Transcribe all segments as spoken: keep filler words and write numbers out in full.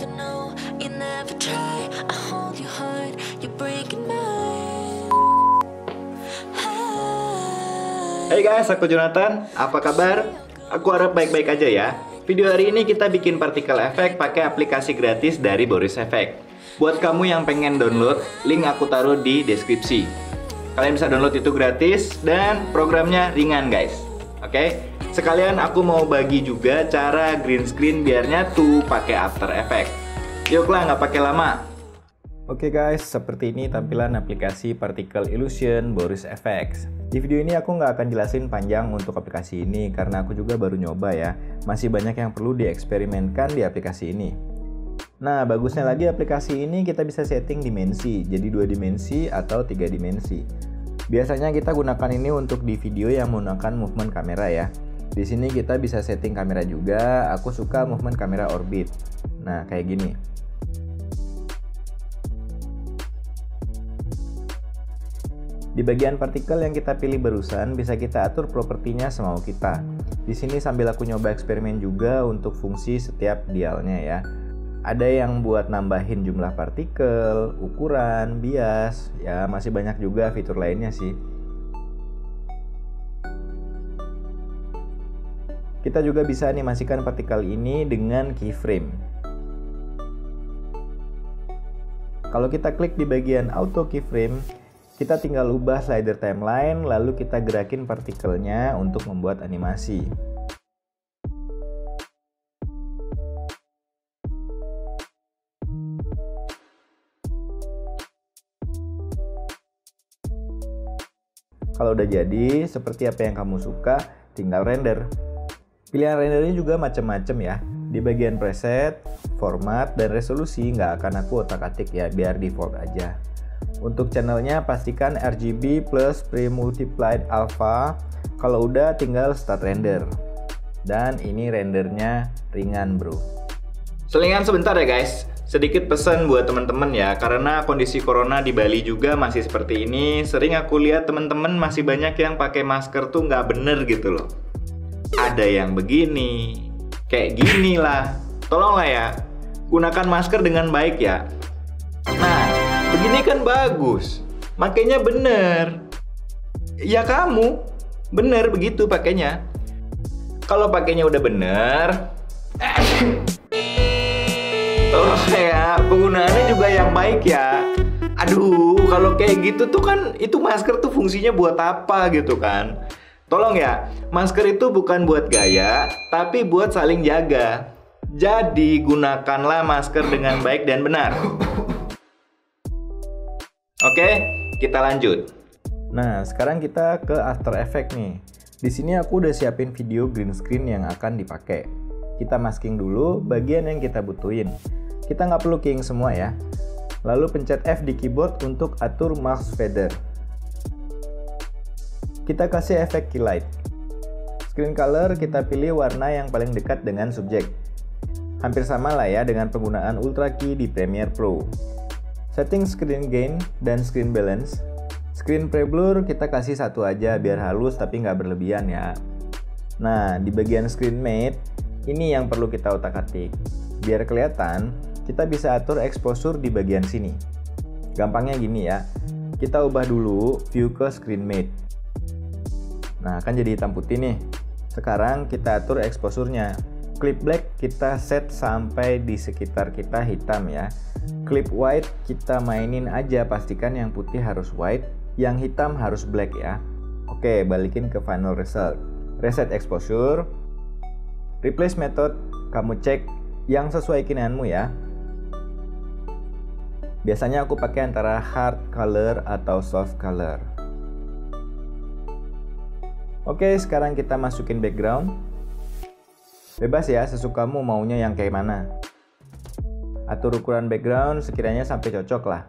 know you never try. I hold your heart, you're breaking mine. Hey guys, aku Jonathan. Apa kabar? Aku harap baik-baik aja ya. Video hari ini kita bikin partikel efek pakai aplikasi gratis dari Boris Effect. Buat kamu yang pengen download, link aku taruh di deskripsi. Kalian bisa download itu gratis dan programnya ringan guys. Oke? Sekalian aku mau bagi juga cara green screen biar nyatu pakai After Effects. Yuklah, nggak pakai lama. Oke guys, seperti ini tampilan aplikasi Particle Illusion Boris Effects. Di video ini aku nggak akan jelasin panjang untuk aplikasi ini karena aku juga baru nyoba ya. Masih banyak yang perlu dieksperimenkan di aplikasi ini. Nah, bagusnya lagi aplikasi ini kita bisa setting dimensi, jadi dua dimensi atau tiga dimensi. Biasanya kita gunakan ini untuk di video yang menggunakan movement kamera ya. Di sini kita bisa setting kamera juga. Aku suka movement kamera orbit. Nah, kayak gini. Di bagian partikel yang kita pilih barusan, bisa kita atur propertinya semau kita. Di sini sambil aku nyoba eksperimen juga untuk fungsi setiap dialnya ya. Ada yang buat nambahin jumlah partikel, ukuran, bias, ya masih banyak juga fitur lainnya sih. Kita juga bisa animasikan partikel ini dengan keyframe. Kalau kita klik di bagian auto keyframe, kita tinggal ubah slider timeline, lalu kita gerakin partikelnya untuk membuat animasi. Kalau udah jadi, seperti apa yang kamu suka, tinggal render. Pilihan rendernya juga macam-macam ya. Di bagian preset, format, dan resolusi nggak akan aku otak-atik ya, biar default aja. Untuk channelnya pastikan R G B plus pre-multiplied alpha. Kalau udah tinggal start render. Dan ini rendernya ringan bro. Selingan sebentar ya guys. Sedikit pesan buat teman-teman ya, karena kondisi corona di Bali juga masih seperti ini. Sering aku lihat teman-teman masih banyak yang pakai masker tuh nggak bener gitu loh. Ada yang begini, kayak gini lah. Tolonglah ya, gunakan masker dengan baik ya. Nah, begini kan bagus, makanya bener. Ya kamu, bener begitu pakainya. Kalau pakainya udah bener, tolong ya, penggunaannya juga yang baik ya. Aduh, kalau kayak gitu tuh kan, itu masker tuh fungsinya buat apa gitu kan. Tolong ya, masker itu bukan buat gaya, tapi buat saling jaga. Jadi, gunakanlah masker dengan baik dan benar. Oke, kita lanjut. Nah, sekarang kita ke After Effects nih. Di sini aku udah siapin video green screen yang akan dipakai. Kita masking dulu bagian yang kita butuhin. Kita nggak perlu keying semua ya. Lalu pencet F di keyboard untuk atur mask feather. Kita kasih efek key light. Screen color kita pilih warna yang paling dekat dengan subjek. Hampir sama lah ya dengan penggunaan Ultra Key di Premiere Pro. Setting screen gain dan screen balance. Screen pre-blur kita kasih satu aja biar halus tapi nggak berlebihan ya. Nah, di bagian screen matte, ini yang perlu kita otak-atik. Biar kelihatan, kita bisa atur exposure di bagian sini. Gampangnya gini ya, kita ubah dulu view ke screen matte. Nah, kan jadi hitam putih nih. Sekarang kita atur exposure-nya. Clip black kita set sampai di sekitar kita hitam ya. Clip white kita mainin aja, pastikan yang putih harus white, yang hitam harus black ya. Oke, balikin ke final result. Reset exposure. Replace method, kamu cek yang sesuai keinginanmu ya. Biasanya aku pakai antara hard color atau soft color. Oke, sekarang kita masukin background. Bebas ya, sesukamu maunya yang kayak mana. Atur ukuran background sekiranya sampai cocok lah.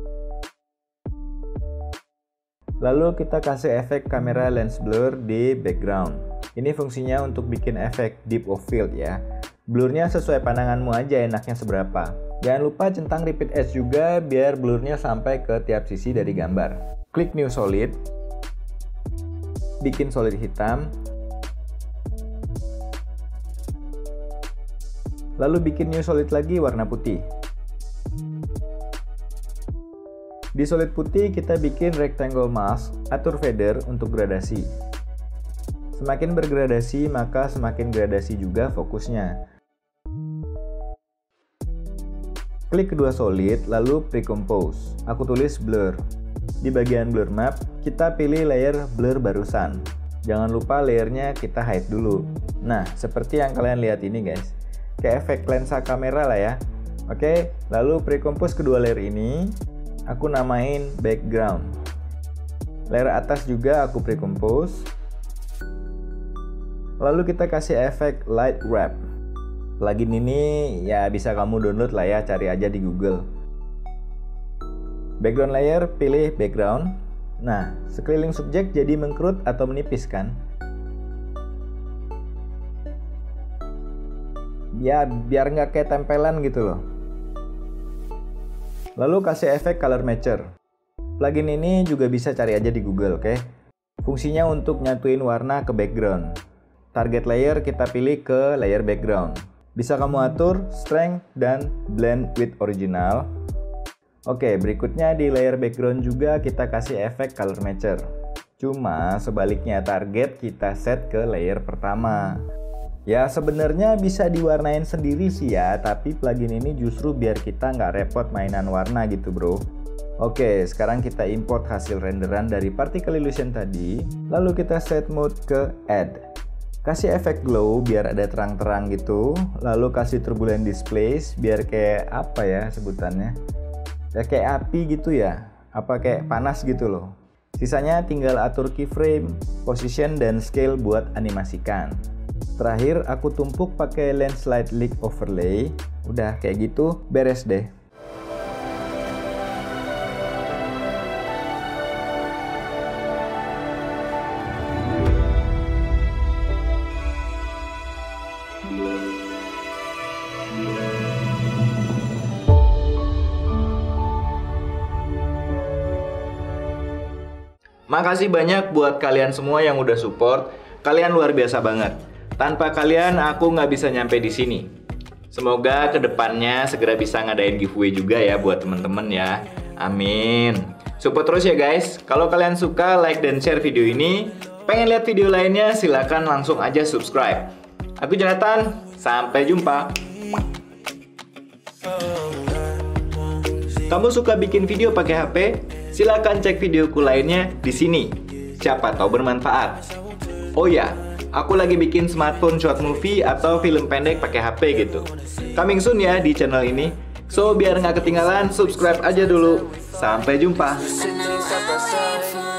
Lalu kita kasih efek kamera lens blur di background. Ini fungsinya untuk bikin efek deep of field ya. Blurnya sesuai pandanganmu aja enaknya seberapa. Jangan lupa centang repeat edge juga biar blurnya sampai ke tiap sisi dari gambar. Klik new solid. Bikin solid hitam. Lalu bikin new solid lagi warna putih. Di solid putih kita bikin rectangle mask, atur feather untuk gradasi. Semakin bergradasi maka semakin gradasi juga fokusnya. Klik kedua solid lalu pre-compose. Aku tulis blur. Di bagian blur map kita pilih layer blur barusan. Jangan lupa layernya kita hide dulu. Nah, seperti yang kalian lihat ini guys. Kayak efek lensa kamera lah ya. Oke, lalu pre-compose kedua layer ini aku namain background. Layer atas juga aku pre-compose. Lalu kita kasih efek light wrap. Plugin ini ya bisa kamu download lah ya, cari aja di Google. Background layer, pilih background. Nah, sekeliling subjek jadi mengkerut atau menipis kan? Ya, biar nggak kayak tempelan gitu loh. Lalu kasih efek color matcher. Plugin ini juga bisa cari aja di Google, oke? Okay? Fungsinya untuk nyatuin warna ke background. Target layer kita pilih ke layer background. Bisa kamu atur strength dan blend with original. Oke, berikutnya di layer background juga kita kasih efek color matcher. Cuma sebaliknya target kita set ke layer pertama. Ya sebenarnya bisa diwarnain sendiri sih ya, tapi plugin ini justru biar kita nggak repot mainan warna gitu bro. Oke, sekarang kita import hasil renderan dari particle illusion tadi, lalu kita set mode ke add. Kasih efek glow biar ada terang-terang gitu, lalu kasih turbulent displace biar kayak apa ya sebutannya? Ya kayak api gitu ya, apa kayak panas gitu loh. Sisanya tinggal atur keyframe, position, dan scale buat animasikan. Terakhir aku tumpuk pakai landslide leak overlay. Udah kayak gitu beres deh. Makasih banyak buat kalian semua yang udah support. Kalian luar biasa banget. Tanpa kalian aku nggak bisa nyampe di sini. Semoga kedepannya segera bisa ngadain giveaway juga ya buat temen-temen ya. Amin. Support terus ya guys. Kalau kalian suka, like dan share video ini. Pengen lihat video lainnya, silakan langsung aja subscribe. Aku Jonathan. Sampai jumpa. Kamu suka bikin video pakai H P? Silakan cek videoku lainnya di sini. Siapa tahu bermanfaat. Oh ya, aku lagi bikin smartphone short movie atau film pendek pakai H P gitu. Coming soon ya di channel ini. So biar nggak ketinggalan, subscribe aja dulu. Sampai jumpa.